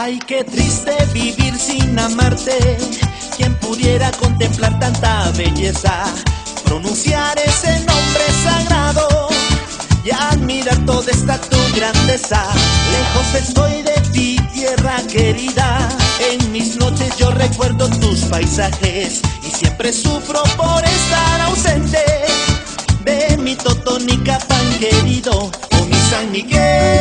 Ay, qué triste vivir sin amarte. Quien pudiera contemplar tanta belleza, pronunciar ese nombre sagrado y admirar toda esta tu grandeza. Lejos estoy de ti, tierra querida. En mis noches yo recuerdo tus paisajes y siempre sufro por estar ausente de mi Totonicapán querido, oh mi San Miguel.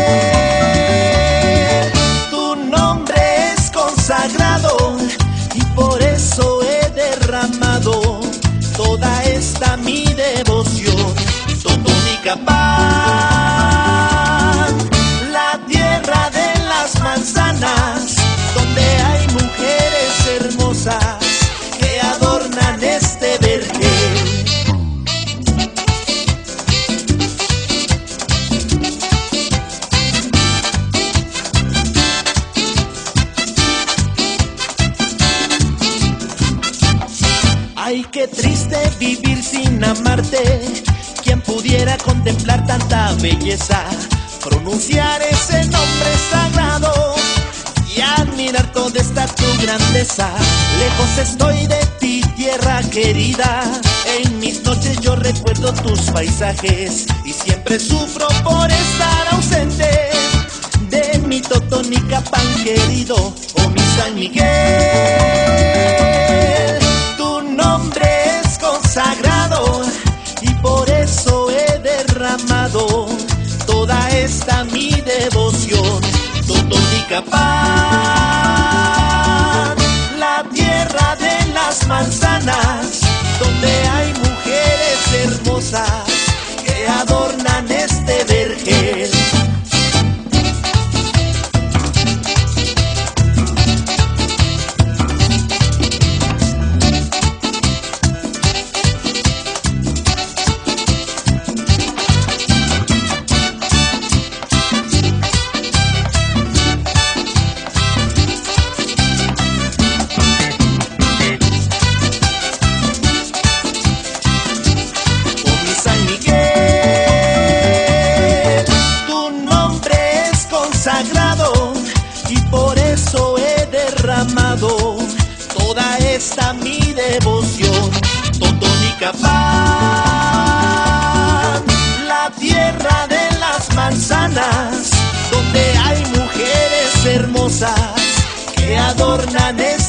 Tu nombre es consagrado y por eso he derramado toda esta mi devoción. Totonicapán, la tierra de las manzanas, donde hay mujeres hermosas que adornan este vergel. Ay, qué triste vivir sin amarte. Quien pudiera contemplar tanta belleza, pronunciar ese nombre sagrado y admirar toda esta tu grandeza. Lejos estoy de ti, tierra querida. En mis noches yo recuerdo tus paisajes y siempre sufro por estar ausente de mi Totonicapán querido, oh mi San Miguel. Tu nombre es consagrado y por eso he derramado toda esta mi devoción. Totonicapán, la tierra de las manzanas, donde hay mujeres hermosas que adornan este vergel. Sagrado y por eso he derramado toda esta mi devoción. Totonicapán, la tierra de las manzanas, donde hay mujeres hermosas que adornan